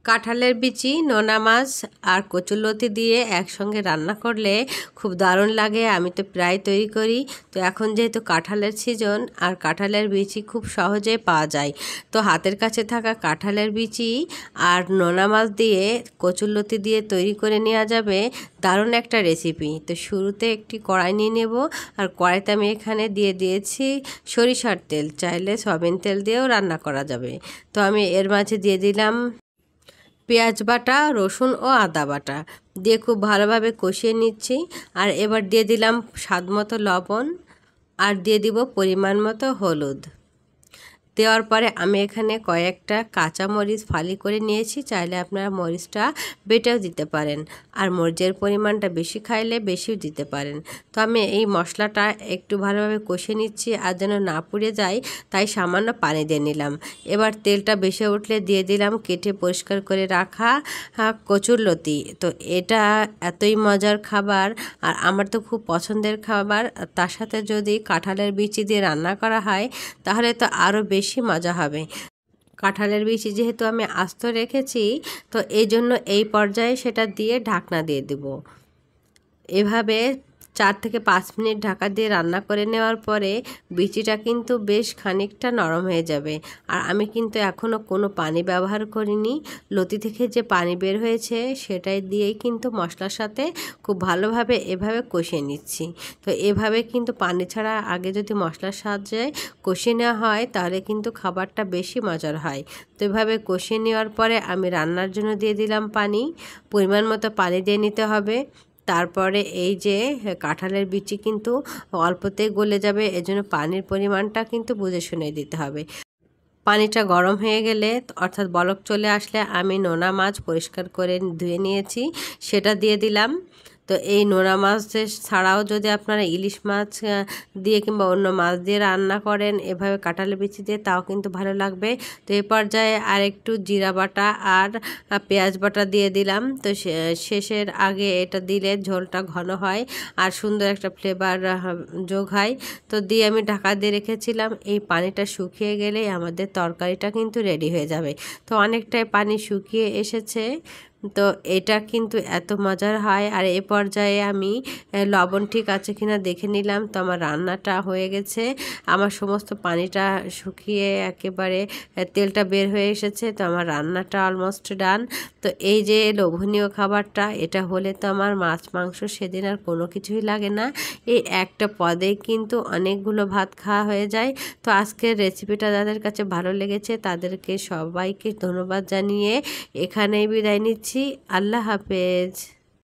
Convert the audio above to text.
কাঁঠালের বিচি, নোনা মাছ আর কচুরলতি দিয়ে একসঙ্গে রান্না করলে খুব দারুণ লাগে। আমি তো প্রায় তৈরি করি। তো এখন যেহেতু কাঁঠালের সিজন আর কাঁঠালের বিচি খুব সহজেই পাওয়া যায়, তো হাতের কাছে থাকা কাঁঠালের বিচি আর নোনা মাছ দিয়ে কচুরলতি দিয়ে তৈরি করে নেওয়া যাবে দারুণ একটা রেসিপি। তো শুরুতে একটি কড়াই নিয়ে নেব, আর কড়াইতে আমি এখানে দিয়ে দিয়েছি সরিষার তেল। চাইলে সয়াবিন তেল দিয়েও রান্না করা যাবে। তো আমি এর মাঝে দিয়ে দিলাম পেঁয়াজ বাটা, রসুন ও আদা বাটা দিয়ে খুব ভালোভাবে কষিয়ে নিচ্ছি। আর এবার দিয়ে দিলাম স্বাদমতো লবণ, আর দিয়ে দিব পরিমাণ মতো হলুদ। দেওয়ার পরে আমি এখানে কয়েকটা কাঁচা মরিচ ফালি করে নিয়েছি। চাইলে আপনারা মরিচটা বেটেও দিতে পারেন, আর মরিচের পরিমাণটা বেশি খাইলে বেশিও দিতে পারেন। তো আমি এই মশলাটা একটু ভালোভাবে কষে নিচ্ছি, আর যেন না পুড়ে যায় তাই সামান্য পানি দিয়ে নিলাম। এবার তেলটা বেশি উঠলে দিয়ে দিলাম কেটে পরিষ্কার করে রাখা কচুরলতি। তো এটা এতই মজার খাবার, আর আমার তো খুব পছন্দের খাবার। তার সাথে যদি কাঁঠালের বিচি দিয়ে রান্না করা হয় তাহলে তো আরও বেশি মজা হবে। কাঁঠালের বিচি যেহেতু আমি আস্ত রেখেছি, তো এই জন্য এই পর্যায়ে সেটা দিয়ে ঢাকনা দিয়ে দেব। এভাবে 4 থেকে 5 মিনিট ঢাকা দিয়ে রান্না করে নেওয়ার পরে বিচিটা কিন্তু বেশ খানিকটা নরম হয়ে যাবে। আর আমি কিন্তু এখনও কোনো পানি ব্যবহার করিনি। লতি থেকে যে পানি বের হয়েছে সেটাই দিয়েই কিন্তু মশলার সাথে খুব ভালোভাবে এভাবে কষিয়ে নিচ্ছি। তো এভাবে কিন্তু পানি ছাড়া আগে যদি মশলার সাহায্যে কষিয়ে নেওয়া হয় তাহলে কিন্তু খাবারটা বেশি মজার হয়। তো এভাবে কষিয়ে নেওয়ার পরে আমি রান্নার জন্য দিয়ে দিলাম পানি। পরিমাণ মতো পানি দিয়ে নিতে হবে। তারপরে এই যে কাঁঠালের বিচি কিন্তু অল্পতেই গলে যাবে, এজন্য পানির পরিমাণটা কিন্তু বুঝে শুনে দিতে হবে। পানিটা গরম হয়ে গেলে, অর্থাৎ বলক চলে আসলে, আমি নোনা মাছ পরিষ্কার করে ধুয়ে নিয়েছি, সেটা দিয়ে দিলাম। তো এই নোনা মাছ ছাড়াও যদি আপনারা ইলিশ মাছ দিয়ে কিংবা অন্য মাছ দিয়ে রান্না করেন এভাবে কাঁঠালের বিচি দিয়ে, তাও কিন্তু ভালো লাগবে। তো এই পর্যায়ে আর একটু জিরা বাটা আর পেঁয়াজ বাটা দিয়ে দিলাম। তো শেষের আগে এটা দিলে ঝোলটা ঘন হয় আর সুন্দর একটা ফ্লেভার যোগ হয়। তো দিয়ে আমি ঢাকা দিয়ে রেখেছিলাম। এই পানিটা শুকিয়ে গেলেই আমাদের তরকারিটা কিন্তু রেডি হয়ে যাবে। তো অনেকটাই পানি শুকিয়ে এসেছে। তো এটা কিন্তু এত মজার হয়। আর এ পর্যায়ে আমি লবণ ঠিক আছে কিনা দেখে নিলাম। তো আমার রান্নাটা হয়ে গেছে। আমার সমস্ত পানিটা শুকিয়ে একেবারে তেলটা বের হয়ে এসেছে। তো আমার রান্নাটা অলমোস্ট ডান। তো এই যে লোভনীয় খাবারটা, এটা হলে তো আমার মাছ মাংস সেদিন আর কোনো কিছুই লাগে না। এই একটা পদেই কিন্তু অনেকগুলো ভাত খাওয়া হয়ে যায়। তো আজকের রেসিপিটা যাদের কাছে ভালো লেগেছে তাদেরকে সবাইকে ধন্যবাদ জানিয়ে এখানেই বিদায় নিচ্ছি। আল্লাহ হাফেজ।